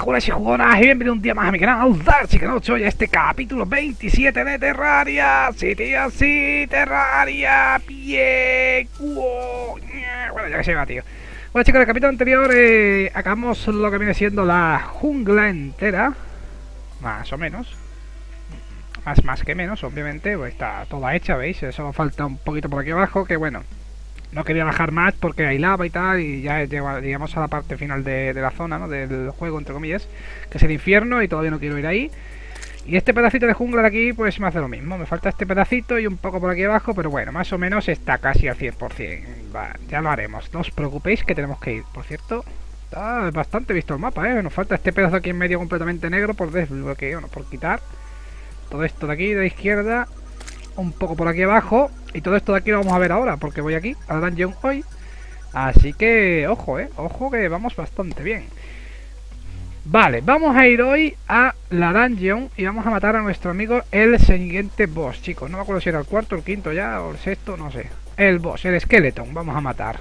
jugones y jugonas, y bienvenido un día más a mi canal Darksicanocho y a este capítulo 27 de Terraria. Sí, tío, sí, Terraria. Bien. Bueno, ya que se va, tío. Bueno, chicos, en el capítulo anterior acabamos lo que viene siendo la jungla entera. Más o menos. Más que menos, obviamente. Pues está toda hecha, ¿veis? Solo falta un poquito por aquí abajo, que bueno, no quería bajar más porque hay lava y tal, y ya llegamos a la parte final de la zona, ¿no? Del juego, entre comillas, que es el infierno, y todavía no quiero ir ahí. Y este pedacito de jungla de aquí, pues me hace lo mismo. Me falta este pedacito y un poco por aquí abajo, pero bueno, más o menos está casi al 100%. Va, ya lo haremos, no os preocupéis que tenemos que ir. Por cierto, está bastante visto el mapa, ¿eh? Nos falta este pedazo aquí en medio completamente negro por desbloquear, bueno, por quitar. Todo esto de aquí, de la izquierda, un poco por aquí abajo, y todo esto de aquí lo vamos a ver ahora, porque voy aquí a la dungeon hoy. Así que, ojo, ojo que vamos bastante bien. Vale, vamos a ir hoy a la dungeon y vamos a matar a nuestro amigo el siguiente boss, chicos. No me acuerdo si era el cuarto, el quinto ya, o el sexto, no sé. El boss, el Skeleton, vamos a matar.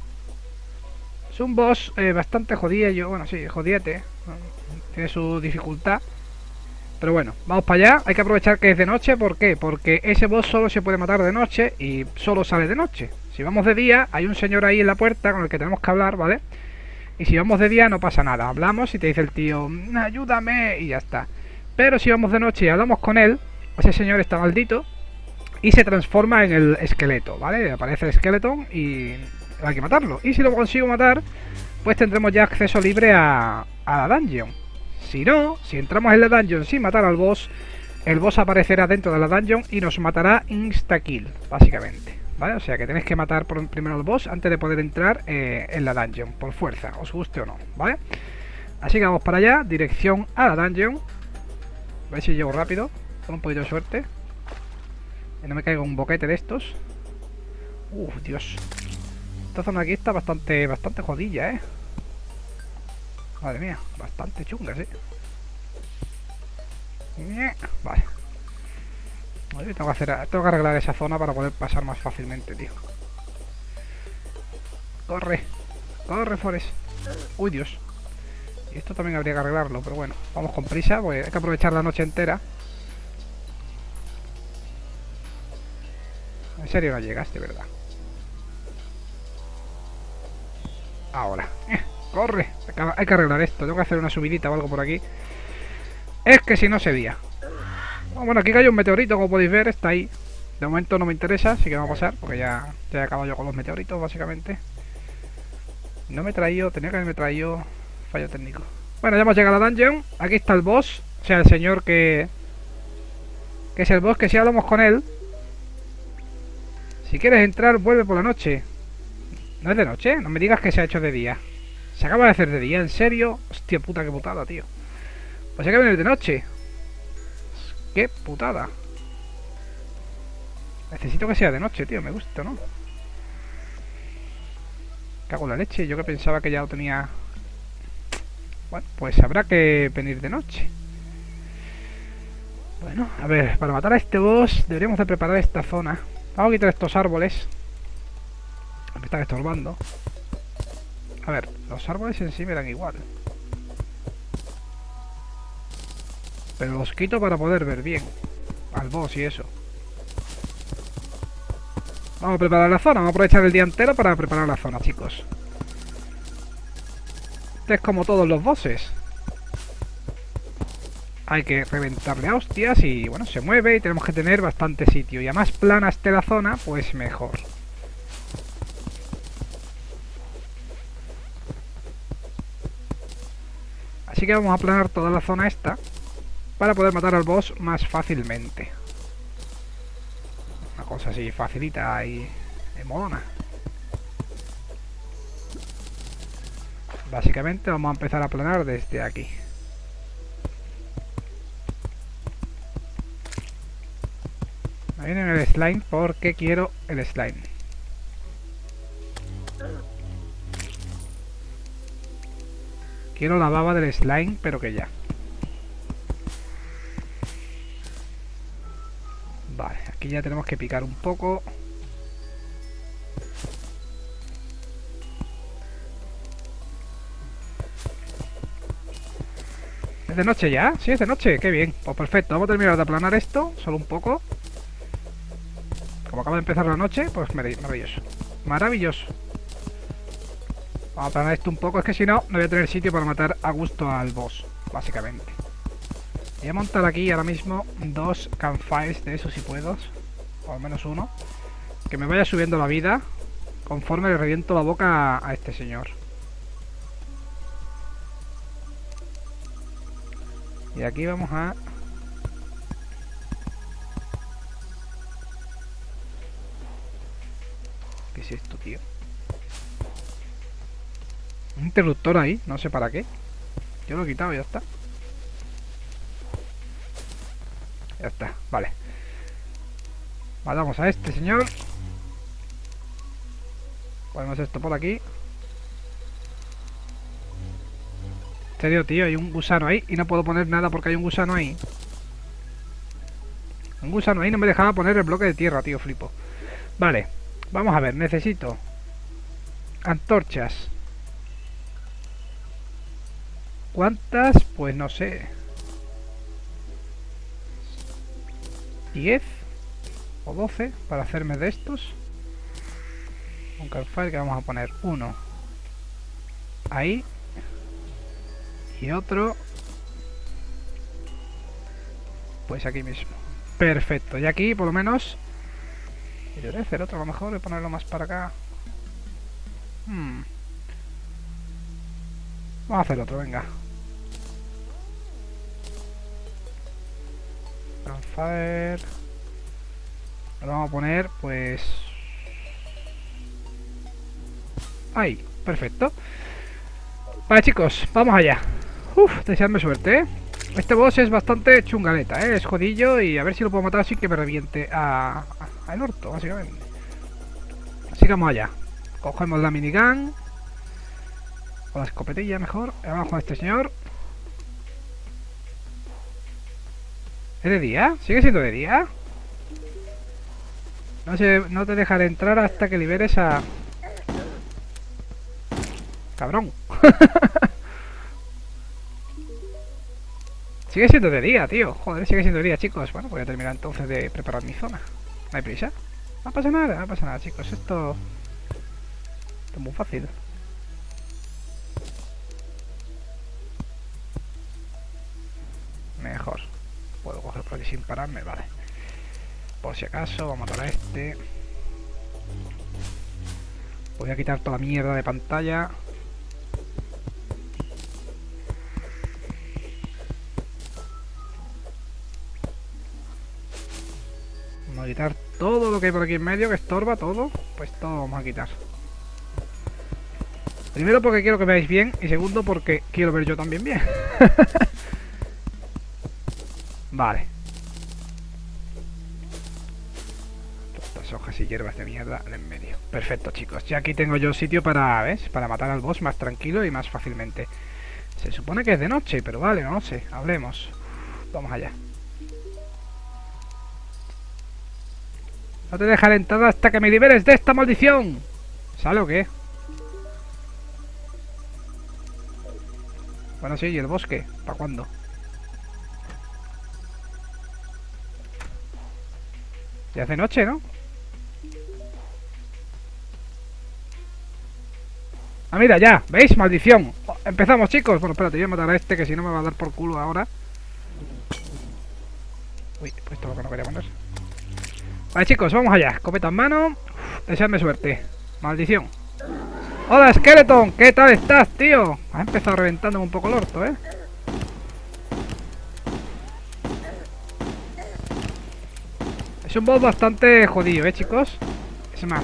Es un boss bastante jodido, bueno, sí, jodiete. Tiene su dificultad. Pero bueno, vamos para allá. Hay que aprovechar que es de noche. ¿Por qué? Porque ese boss solo se puede matar de noche y solo sale de noche. Si vamos de día, hay un señor ahí en la puerta con el que tenemos que hablar, ¿vale? Y si vamos de día no pasa nada. Hablamos y te dice el tío, ayúdame, y ya está. Pero si vamos de noche y hablamos con él, ese señor está maldito y se transforma en el esqueleto, ¿vale? Aparece el esqueleto y hay que matarlo. Y si lo consigo matar, pues tendremos ya acceso libre a la dungeon. Si no, si entramos en la dungeon sin matar al boss, el boss aparecerá dentro de la dungeon y nos matará insta-kill, básicamente, ¿vale? O sea que tenéis que matar primero al boss antes de poder entrar en la dungeon, por fuerza, os guste o no, ¿vale? Así que vamos para allá, dirección a la dungeon. A ver si llego rápido, con un poquito de suerte. Y no me caigo un boquete de estos. Dios. Esta zona aquí está bastante jodilla, ¿eh? Madre mía, bastante chunga, sí. Vale. Tengo que arreglar esa zona para poder pasar más fácilmente, tío. Corre. Corre, Forest. Uy, Dios. Y esto también habría que arreglarlo, pero bueno, vamos con prisa, porque hay que aprovechar la noche entera. En serio no llegaste, ¿verdad? Ahora. Corre, hay que arreglar esto. Tengo que hacer una subidita o algo por aquí. Es que si no sería. Bueno, aquí cayó un meteorito, como podéis ver, está ahí. De momento no me interesa, así que vamos a pasar, porque ya he acabado yo con los meteoritos, básicamente. No me he traído, tenía que haberme traído. Fallo técnico. Bueno, ya hemos llegado a la dungeon. Aquí está el boss, o sea, el señor que es el boss, que si hablamos con él. Si quieres entrar, vuelve por la noche. ¿No es de noche? No me digas que se ha hecho de día. Se acaba de hacer de día, ¿en serio? Hostia puta, qué putada, tío. Pues hay que venir de noche. Qué putada. Necesito que sea de noche, tío, me gusta, ¿no? Cago en la leche, yo que pensaba que ya lo tenía. Bueno, pues habrá que venir de noche. Bueno, a ver, para matar a este boss deberíamos de preparar esta zona. Vamos a quitar estos árboles. Me están estorbando. A ver, los árboles en sí me dan igual. Pero los quito para poder ver bien al boss y eso. Vamos a preparar la zona. Vamos a aprovechar el día entero para preparar la zona, chicos. Este es como todos los bosses. Hay que reventarle a hostias y bueno, se mueve y tenemos que tener bastante sitio. Y a más plana esté la zona, pues mejor. Así que vamos a aplanar toda la zona esta para poder matar al boss más fácilmente. Una cosa así facilita y molona. Básicamente vamos a empezar a aplanar desde aquí. Me viene el slime porque quiero el slime. Quiero la baba del slime, pero que ya. Vale, aquí ya tenemos que picar un poco. de noche ya? Sí, es de noche, qué bien. Pues perfecto, vamos a terminar de aplanar esto, solo un poco. Como acaba de empezar la noche, pues maravilloso. Maravilloso. Vamos a aplanar esto un poco, es que si no, no voy a tener sitio para matar a gusto al boss, básicamente. Voy a montar aquí ahora mismo 2 campfires de eso si puedo. O al menos uno. Que me vaya subiendo la vida conforme le reviento la boca a este señor. Y aquí vamos a... ¿Qué es esto, tío? Un interruptor ahí, no sé para qué. Yo lo he quitado y ya está. Ya está, vale. Matamos a este señor. Ponemos esto por aquí. En serio, tío, hay un gusano ahí y no puedo poner nada porque hay un gusano ahí. Un gusano ahí no me dejaba poner el bloque de tierra, tío, flipo. Vale, vamos a ver, necesito antorchas. ¿Cuántas? Pues no sé. 10 o 12 para hacerme de estos. Un campfire que vamos a poner uno ahí y otro pues aquí mismo. Perfecto, y aquí por lo menos yo voy a hacer otro a lo mejor, voy a ponerlo más para acá. Vamos a hacer otro, venga. Campfire. Ahora vamos a poner pues ahí, perfecto. Vale chicos, vamos allá. Deseadme suerte, Este boss es bastante chungaleta, es jodillo. Y a ver si lo puedo matar sin que me reviente al orto, básicamente. Así que vamos allá. Cogemos la minigun o la escopetilla mejor. Y vamos con este señor. ¿Es de día? ¿Sigue siendo de día? No te dejaré entrar hasta que liberes a... Cabrón. Sigue siendo de día, tío. Joder, sigue siendo de día, chicos. Bueno, voy a terminar entonces de preparar mi zona. No hay prisa. No pasa nada, no pasa nada, chicos. Esto es muy fácil. Mejor. Puedo coger por aquí sin pararme, vale. Por si acaso, vamos a matar a este. Voy a quitar toda la mierda de pantalla. Vamos a quitar todo lo que hay por aquí en medio, que estorba todo. Pues todo vamos a quitar. Primero porque quiero que veáis bien. Y segundo porque quiero ver yo también bien. Vale. Estas hojas y hierbas de mierda en medio. Perfecto, chicos. Ya aquí tengo yo sitio para, ¿ves? Para matar al boss más tranquilo y más fácilmente. Se supone que es de noche, pero vale, no lo sé. Hablemos. Vamos allá. No te dejaré entrar hasta que me liberes de esta maldición. ¿Sale o qué? Bueno, sí, ¿y el bosque? ¿Para cuándo? Ya hace noche, ¿no? Ah, mira, ya, ¿veis? Maldición. Empezamos, chicos. Bueno, espérate, voy a matar a este, que si no me va a dar por culo ahora. Uy, he puesto lo que no quería poner. Vale, chicos, vamos allá. Escopeta en mano. Deseadme suerte. Maldición. Hola, Skeleton. ¿Qué tal estás, tío? Has empezado reventándome un poco el orto, ¿eh? Es un boss bastante jodido, chicos. Es más,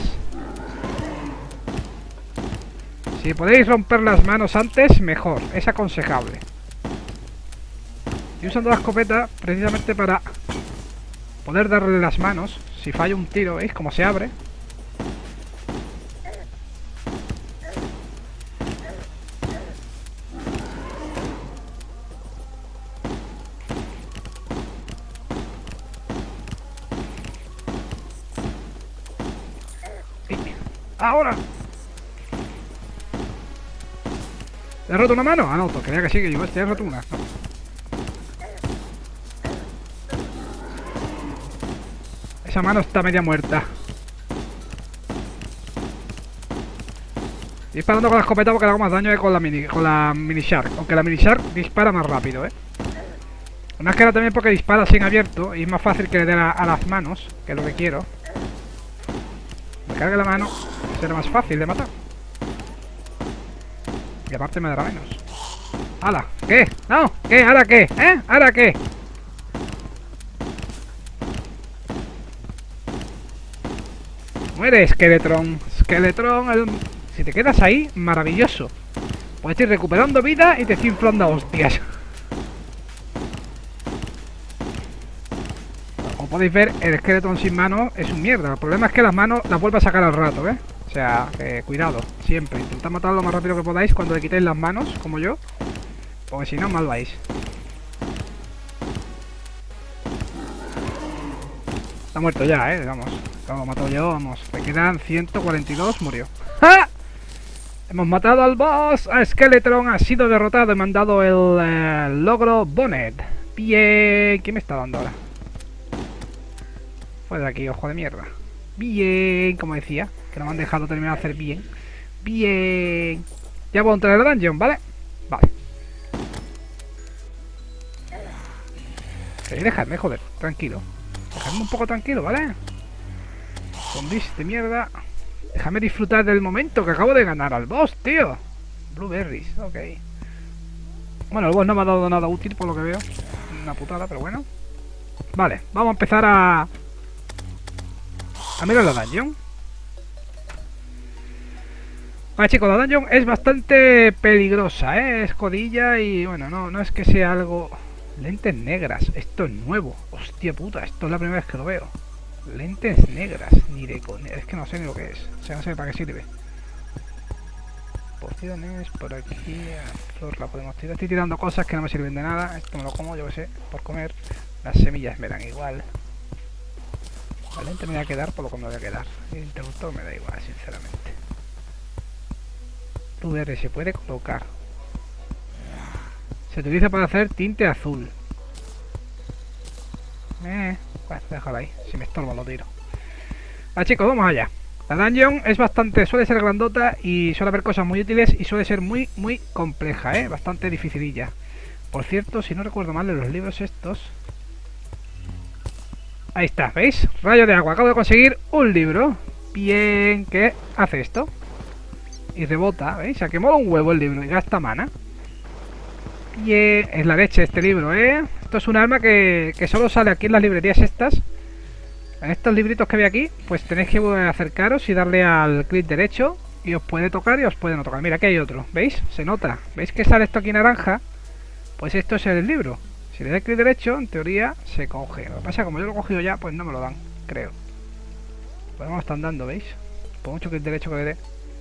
si podéis romper las manos antes, mejor. Es aconsejable. Estoy usando la escopeta precisamente para poder darle las manos. Si falla un tiro, ¿veis cómo se abre? ¡Ahora! ¿Le has roto una mano? Ah, no, pues creía que sí, que yo te he roto una. No. Esa mano está media muerta. Estoy disparando con la escopeta porque le hago más daño que con la mini Shark. Aunque la mini Shark dispara más rápido, Más que nada también porque dispara así en abierto y es más fácil que le den a las manos, que es lo que quiero. Me cargue la mano, será más fácil de matar. Y aparte me dará menos. ¡Hala! ¿Qué? ¡No! ¿Qué? ¿Ahora qué? ¿Ahora qué? Muere, Skeletron. Skeletron, si te quedas ahí, maravilloso. Puedes ir recuperando vida y te estoy inflando a hostias. Como podéis ver, el Skeletron sin manos es un mierda. El problema es que las manos las vuelve a sacar al rato, O sea, cuidado, siempre. Intentad matarlo lo más rápido que podáis cuando le quitéis las manos, como yo. Porque si no, mal vais. Está muerto ya, vamos. Lo mato yo, vamos. Me quedan 142, murió. ¡Ja! Hemos matado al boss. A Skeletron ha sido derrotado. He mandado el logro Bonnet. Bien. ¿Qué me está dando ahora? Fuera de aquí, ojo de mierda. Bien, como decía. Que no me han dejado terminar de hacer bien. Bien. Ya puedo entrar en la dungeon, ¿vale? Vale. Queréis dejarme, joder. Tranquilo. Dejadme un poco tranquilo, ¿vale? Zombies de mierda. Déjame disfrutar del momento que acabo de ganar al boss, tío. Blueberries, ok. Bueno, el boss no me ha dado nada útil por lo que veo. Una putada, pero bueno. Vale, vamos a empezar a mirar la dungeon. Vale, chicos, la dungeon es bastante peligrosa, Es codilla y bueno, no es que sea algo... Lentes negras, esto es nuevo. Hostia puta, esto es la primera vez que lo veo. Lentes negras, ni de con... Es que no sé ni lo que es. O sea, no sé para qué sirve. Pociones, por aquí. Flor la podemos tirar. Estoy tirando cosas que no me sirven de nada. Esto me lo como, yo que sé, por comer. Las semillas me dan igual. La lente me voy a quedar por lo que me voy a quedar. El interruptor me da igual, sinceramente. VR se puede colocar. Se utiliza para hacer tinte azul. Bueno, déjalo ahí. Si me estorba lo tiro. Vale, chicos, vamos allá. La dungeon es suele ser grandota y suele haber cosas muy útiles y suele ser muy compleja, bastante dificililla. Por cierto, si no recuerdo mal de los libros estos... Ahí está, ¿veis? Rayo de agua. Acabo de conseguir un libro. Bien, ¿qué hace esto? Y rebota, ¿veis? O sea, que mola un huevo el libro y gasta mana. Bien, es la leche este libro, Esto es un arma que solo sale aquí en las librerías estas. En estos libritos que ve aquí, pues tenéis que acercaros y darle al clic derecho y os puede tocar y os puede no tocar. Mira, aquí hay otro, ¿veis? Se nota. ¿Veis que sale esto aquí naranja? Pues esto es el libro. Si le doy clic derecho, en teoría se coge. Lo que pasa es que como yo lo he cogido ya, pues no me lo dan, creo. Pues no me lo están dando, ¿veis? Por mucho clic derecho que le dé.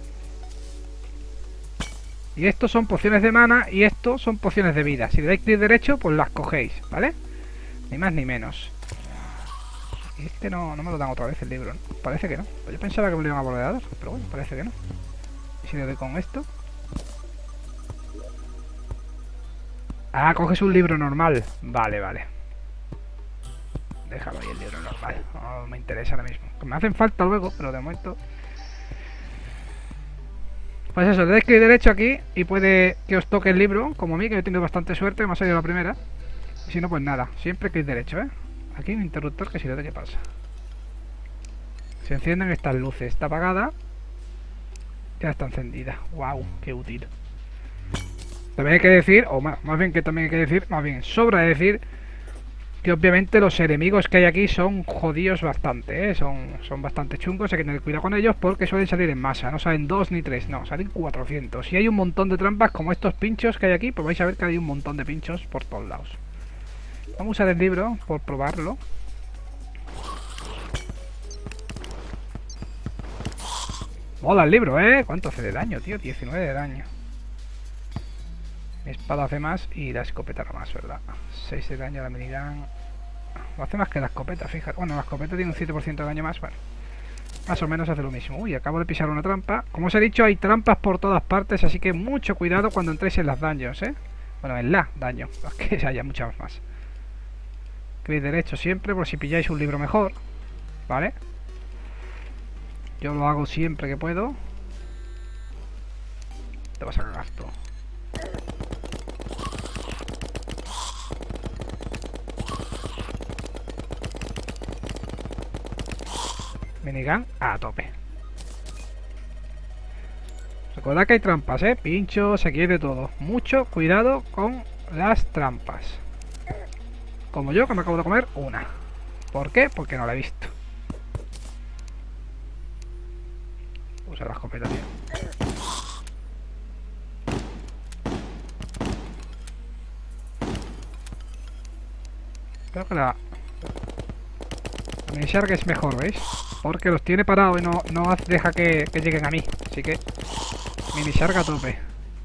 Y estos son pociones de mana y estos son pociones de vida. Si le dais clic derecho, pues las cogéis, ¿vale? Ni más ni menos. Y este no me lo dan otra vez el libro, ¿no? Parece que no. Pues yo pensaba que me lo iban a volver a dar, pero bueno, parece que no. ¿Y si le doy con esto? Ah, coges un libro normal. Vale. Déjalo ahí el libro normal. No me interesa ahora mismo. Me hacen falta luego, pero de momento... Pues eso, le dais clic derecho aquí y puede que os toque el libro, como a mí, que he tenido bastante suerte, me ha salido la primera. Y si no, pues nada, siempre clic derecho, Aquí un interruptor que si le doy, ¿qué pasa? Se encienden estas luces, está apagada. Ya está encendida. ¡Wow! ¡Qué útil! También hay que decir, o más bien que también hay que decir, más bien sobra decir que obviamente los enemigos que hay aquí son jodidos bastante, son bastante chungos, hay que tener cuidado con ellos porque suelen salir en masa, no salen 2 ni 3, no, salen 400. Y hay un montón de trampas como estos pinchos que hay aquí, pues vais a ver que hay un montón de pinchos por todos lados. Vamos a usar el libro por probarlo. Mola el libro, ¿Cuánto hace de daño, tío? 19 de daño. Mi espada hace más y la escopeta no más, ¿verdad? 6 de daño a la minigun. No hace más que la escopeta, fíjate. Bueno, la escopeta tiene un 7% de daño más, bueno. Más o menos hace lo mismo. Uy, acabo de pisar una trampa. Como os he dicho, hay trampas por todas partes, así que mucho cuidado cuando entréis en las dungeons, Bueno, en la dungeon, que haya muchas más. Clic derecho siempre, por si pilláis un libro mejor. ¿vale? Yo lo hago siempre que puedo. Te vas a cagar tú. Minigun a tope. Recordad que hay trampas, pinchos, aquí hay de todo. Mucho cuidado con las trampas. Como yo, que me acabo de comer una. ¿Por qué? Porque no la he visto. Usa la escopeta, tío. Creo que la Minishark es mejor, ¿veis? Porque los tiene parados y no deja que lleguen a mí. Así que Minishark a tope.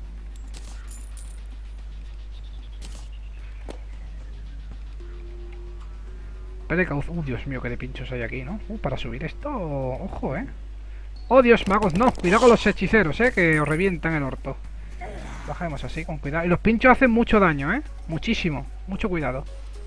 Dios mío, que de pinchos hay aquí, ¿no? Para subir esto, ojo, Oh, Dios, magos, no. Cuidado con los hechiceros, que os revientan el orto. Bajemos así, con cuidado. Y los pinchos hacen mucho daño, muchísimo. Mucho cuidado.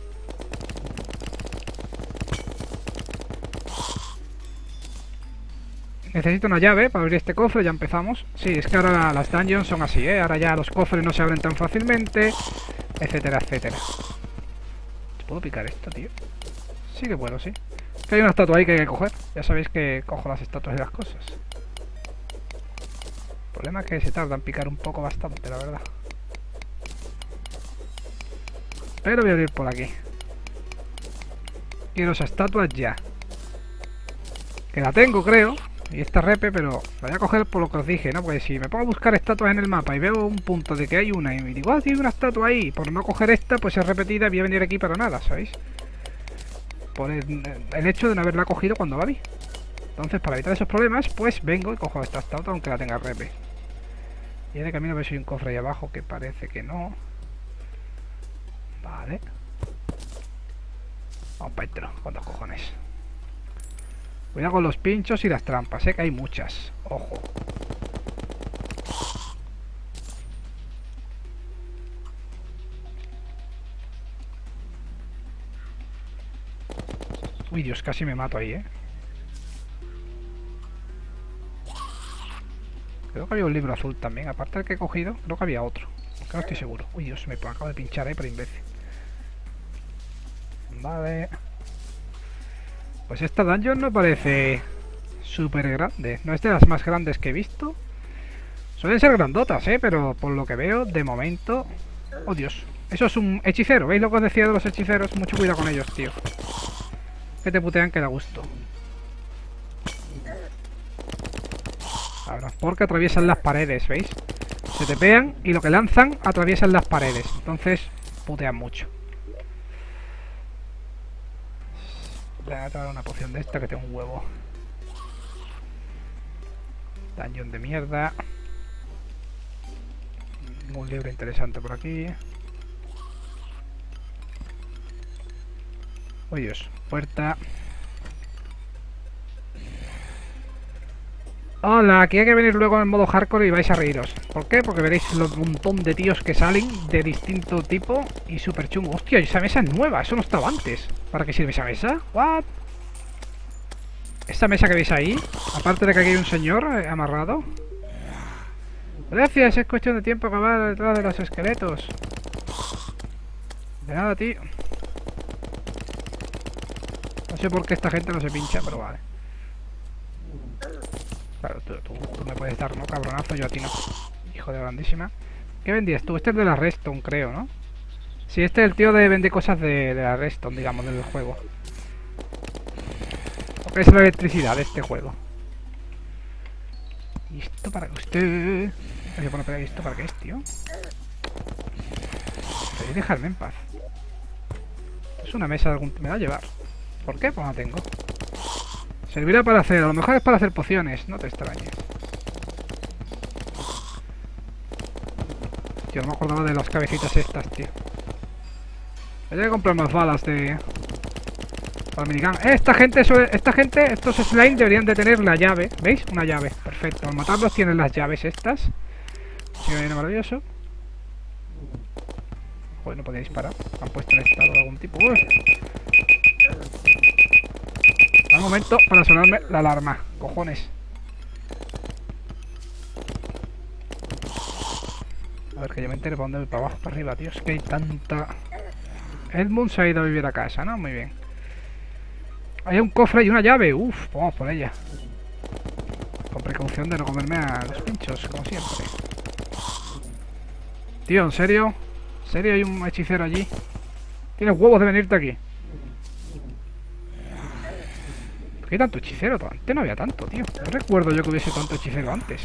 Necesito una llave para abrir este cofre, ya empezamos. Sí, es que ahora las dungeons son así, Ahora ya los cofres no se abren tan fácilmente, etcétera, etcétera. ¿Puedo picar esto, tío? Sí que puedo, sí. Que hay una estatua ahí que hay que coger. Ya sabéis que cojo las estatuas de las cosas. El problema es que se tarda en picar un poco bastante, la verdad. Pero voy a abrir por aquí. Quiero esa estatua ya. Que la tengo, creo. Y esta repe, pero la voy a coger por lo que os dije, ¿no? Porque si me pongo a buscar estatuas en el mapa y veo un punto de que hay una y me digo, ah, sí, hay una estatua ahí, por no coger esta, pues es repetida y voy a venir aquí para nada, ¿sabéis? Por el hecho de no haberla cogido cuando la vi. Entonces, para evitar esos problemas, pues vengo y cojo esta estatua aunque la tenga repe. Y de camino a ver si hay un cofre ahí abajo, que parece que no. Vale. Vamos para dentro, con dos cojones. Cuidado con los pinchos y las trampas, que hay muchas. Ojo. Uy, Dios, casi me mato ahí, Creo que había un libro azul también, aparte del que he cogido, creo que había otro. Aunque no estoy seguro. Uy, Dios, me acabo de pinchar ahí por imbécil. Vale. Pues esta dungeon no parece súper grande. No es de las más grandes que he visto. Suelen ser grandotas, pero por lo que veo, de momento... Oh, Dios. Eso es un hechicero. ¿Veis lo que os decía de los hechiceros? Mucho cuidado con ellos, tío. Que te putean que da gusto. Ahora, porque atraviesan las paredes, ¿veis? Se te pegan y lo que lanzan atraviesan las paredes. Entonces, putean mucho. Voy a tomar una poción de esta que tengo un huevo. Dungeon de mierda. Un libro interesante por aquí. Oh, Dios. Puerta. Hola, aquí hay que venir luego en modo hardcore y vais a reíros. ¿Por qué? Porque veréis los montón de tíos que salen de distinto tipo y súper chungo. Hostia, esa mesa es nueva, eso no estaba antes. ¿Para qué sirve esa mesa? ¿What? Esta mesa que veis ahí, aparte de que aquí hay un señor amarrado. Gracias, es cuestión de tiempo acabar detrás de los esqueletos. De nada, tío. No sé por qué esta gente no se pincha, pero vale. Claro, tú me puedes dar, ¿no? Cabronazo, yo a ti no. Hijo de grandísima. ¿Qué vendías tú? Este es de la Redstone, creo, ¿no? Sí, este es el tío de vende cosas de la Redstone, digamos, del juego. Porque es la electricidad de este juego. ¿Y esto para qué usted? Bueno, ¿y esto para qué es, tío? ¿Queréis dejarme en paz? Es una mesa de algún... Me va a llevar. ¿Por qué? Pues no tengo. Servirá para hacer, a lo mejor es para hacer pociones, no te extrañes. Tío, no me acordaba de las cabecitas estas, tío. Voy a comprar más balas de... para el minigun. Esta gente, estos slime deberían de tener la llave. ¿Veis? Una llave, perfecto. Al matarlos tienen las llaves estas. Sí, viene maravilloso. Joder, no podía disparar. Han puesto en estado de algún tipo. ¡Uy! Al momento para sonarme la alarma. Cojones. A ver, que yo me entere para dónde voy, para abajo, para arriba, tío. Es que hay tanta... Edmund se ha ido a vivir a casa, ¿no? Muy bien. Hay un cofre y una llave. Uf, vamos por ella. Con precaución de no comerme a los pinchos, como siempre. Tío, ¿en serio? ¿En serio hay un hechicero allí? Tienes huevos de venirte aquí. ¿Por qué hay tanto hechicero? Antes no había tanto, tío. No recuerdo yo que hubiese tanto hechicero antes.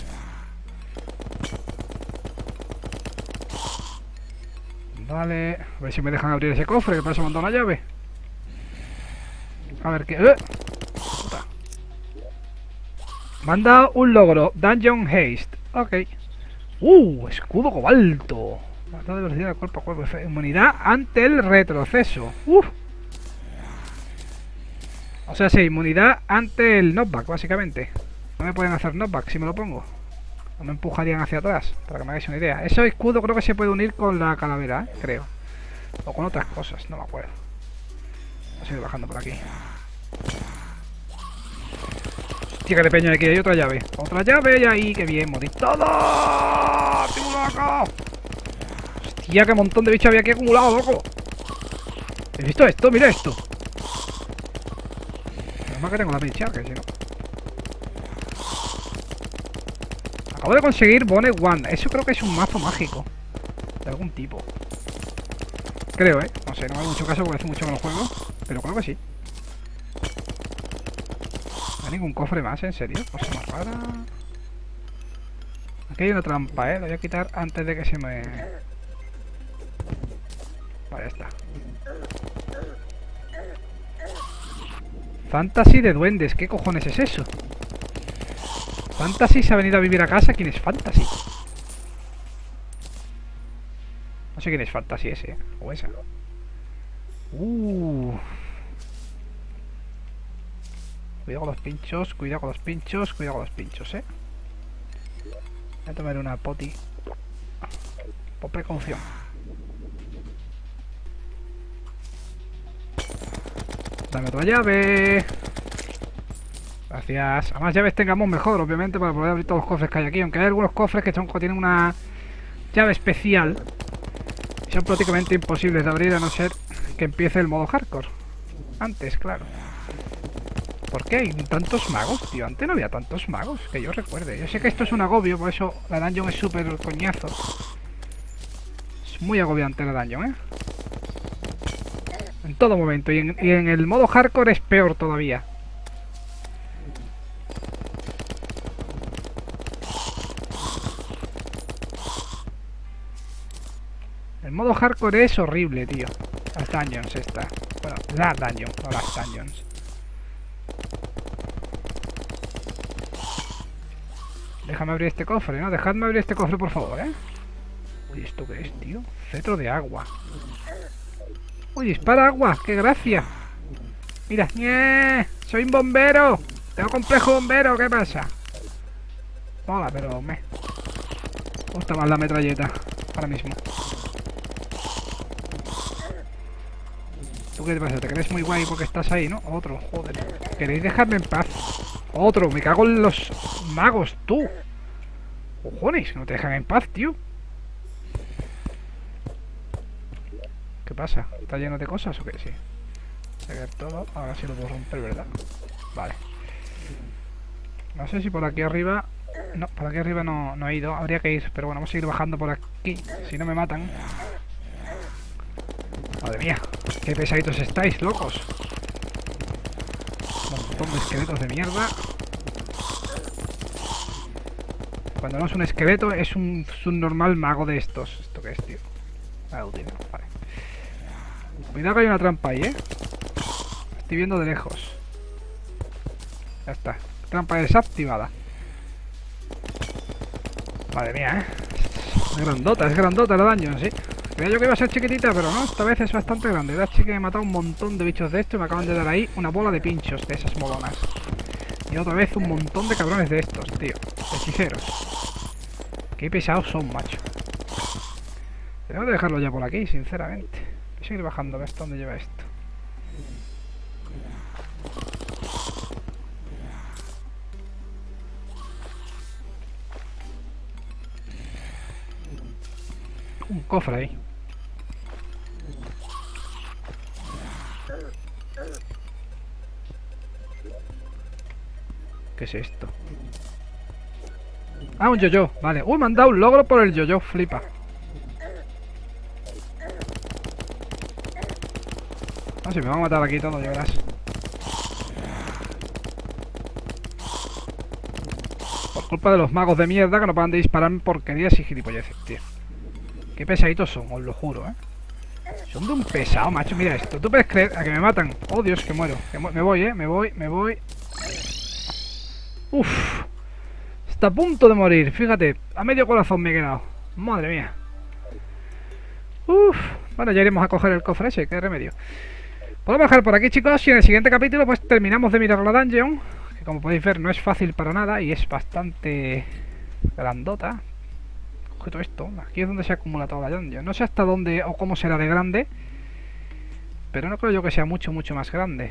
Vale, a ver si me dejan abrir ese cofre, que para eso me han dado una llave. A ver qué... Puta. Me han dado un logro, Dungeon Haste. Ok. Escudo cobalto. Mata de velocidad de cuerpo a cuerpo. Inmunidad ante el retroceso. O sea, sí, inmunidad ante el knockback, básicamente. No me pueden hacer knockback si me lo pongo. No me empujarían hacia atrás, para que me hagáis una idea. Ese escudo creo que se puede unir con la calavera, creo. O con otras cosas, no me acuerdo. Vamos a ir bajando por aquí. Hostia, que de peña aquí hay otra llave. Otra llave y ahí, que bien, morir todo. ¡Tengo loco! Hostia, qué montón de bichos había aquí acumulado, loco. ¿Has visto esto? Mira esto. Menos mal que tengo la pincha, que si no... Acabo de conseguir Bonnet One. Eso creo que es un mazo mágico. De algún tipo. Creo, no sé, no me hago mucho caso porque hace mucho que no juego. Pero creo que sí. No hay ningún cofre más, ¿en serio? Cosa más rara. Aquí hay una trampa, La voy a quitar antes de que se me... Vale, ya está. Fantasy de duendes. ¿Qué cojones es eso? Fantasy se ha venido a vivir a casa. ¿Quién es Fantasy? No sé quién es Fantasy ese, o esa. Cuidado con los pinchos, cuidado con los pinchos, cuidado con los pinchos, Voy a tomar una poti. Por precaución. Dame otra llave. Gracias. A más llaves tengamos mejor, obviamente, para poder abrir todos los cofres que hay aquí. Aunque hay algunos cofres que tienen una llave especial y son prácticamente imposibles de abrir a no ser que empiece el modo hardcore. Antes, claro. ¿Por qué hay tantos magos, tío? Antes no había tantos magos, que yo recuerde. Yo sé que esto es un agobio, por eso la dungeon es súper coñazo. Es muy agobiante la dungeon, En todo momento. Y en el modo hardcore es peor todavía. El modo hardcore es horrible, tío. Las dungeons esta. Bueno, la dungeon, no las dungeons. Déjame abrir este cofre, ¿no? Dejadme abrir este cofre, por favor, Uy, ¿esto qué es, tío? Cetro de agua. Uy, dispara agua, qué gracia. Mira, soy un bombero. Tengo complejo bombero, ¿qué pasa? Mola, pero me gusta más la metralleta ahora mismo. ¿Tú qué te pasa? ¿Te crees muy guay porque estás ahí, no? Otro, joder. ¿Queréis dejarme en paz? Otro, me cago en los magos, tú. Cojones, no te dejan en paz, tío. ¿Qué pasa? ¿Está lleno de cosas o qué? Sí. Se ve todo. Ahora sí lo puedo romper, ¿verdad? Vale. No sé si por aquí arriba... No, por aquí arriba no he ido. Habría que ir, pero bueno, vamos a ir bajando por aquí. Si no me matan. Madre mía, qué pesaditos estáis, locos. Un montón de esqueletos de mierda. Cuando no es un esqueleto, es un normal mago de estos. ¿Esto qué es, tío? Vale. Cuidado que hay una trampa ahí, Estoy viendo de lejos. Ya está. Trampa desactivada. Madre mía, es grandota la dungeon, sí. Creía yo que iba a ser chiquitita, pero no, esta vez es bastante grande. La chica me he matado un montón de bichos de esto y me acaban de dar ahí una bola de pinchos de esas molonas. Y otra vez un montón de cabrones de estos, tío. Hechiceros. Qué pesados son, macho. Tengo que dejarlo ya por aquí, sinceramente. Voy a seguir bajando, a ver hasta dónde lleva esto. Un cofre ahí. ¿Qué es esto? Ah, un yo-yo, vale. Uy, me han dado un logro por el yo-yo, flipa. No sé, me van a matar aquí todo, ya verás. Por culpa de los magos de mierda que no paran de dispararme porquerías y gilipolleces, tío. Qué pesaditos son, os lo juro, Son de un pesado, macho. Mira esto. ¿Tú puedes creer a que me matan? Oh, Dios, que muero. Me voy, me voy. Uf. Está a punto de morir, fíjate. A medio corazón me he quedado. Madre mía. Uf. Bueno, ya iremos a coger el cofre ese, qué remedio. Podemos dejar por aquí, chicos, y en el siguiente capítulo pues terminamos de mirar la dungeon, que como podéis ver no es fácil para nada y es bastante grandota. Coge todo esto, aquí es donde se acumula toda la dungeon. No sé hasta dónde o cómo será de grande, pero no creo yo que sea mucho más grande.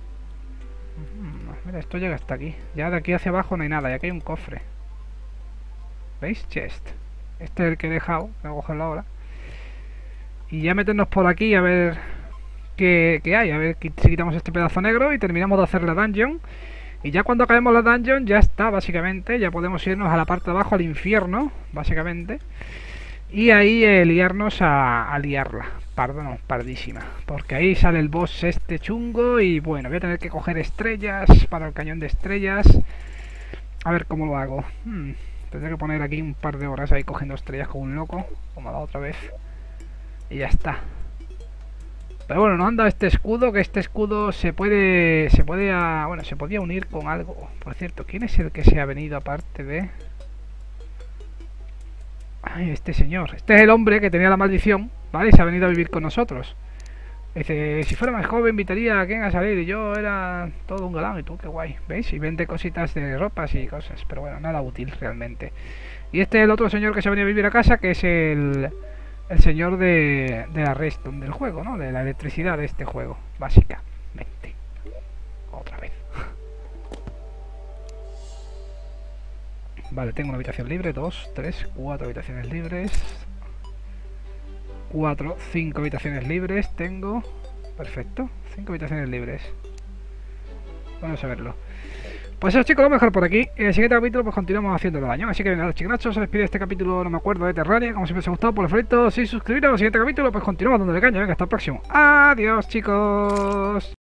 Mira, esto llega hasta aquí. Ya de aquí hacia abajo no hay nada, y aquí hay un cofre. ¿Veis? Chest. Este es el que he dejado, voy a cogerlo ahora. Y ya meternos por aquí a ver qué hay, a ver si quitamos este pedazo negro y terminamos de hacer la dungeon. Y ya cuando acabemos la dungeon ya está, básicamente. Ya podemos irnos a la parte de abajo, al infierno, básicamente. Y ahí liarnos a liarla. Perdón, pardísima. Porque ahí sale el boss este chungo y bueno, voy a tener que coger estrellas para el cañón de estrellas. A ver cómo lo hago. Tendré que poner aquí un par de horas ahí cogiendo estrellas como un loco, como la otra vez. Y ya está. Pero bueno, nos han dado este escudo, que este escudo se podía unir con algo. Por cierto, ¿quién es el que se ha venido aparte de...? Ay, este señor. Este es el hombre que tenía la maldición, ¿vale? Y se ha venido a vivir con nosotros. Dice, si fuera más joven invitaría a quien a salir. Y yo era todo un galán y tú, qué guay. ¿Veis? Y vende cositas de ropas y cosas. Pero bueno, nada útil realmente. Y este es el otro señor que se ha venido a vivir a casa, que es el señor de la redstone del juego, ¿no? De la electricidad de este juego, básicamente. Otra vez. Vale, tengo una habitación libre, 2, 3, 4 habitaciones libres. 4, 5 habitaciones libres tengo. Perfecto, 5 habitaciones libres. Vamos a verlo. Pues eso, chicos, lo vamos a dejar por aquí. En el siguiente capítulo pues continuamos haciendo el daño. Así que nada, chicos, se despide este capítulo, no me acuerdo, de Terraria. Como siempre os ha gustado, por favor, si suscribiros al siguiente capítulo, pues continuamos dándole caña. Venga, hasta el próximo. Adiós, chicos.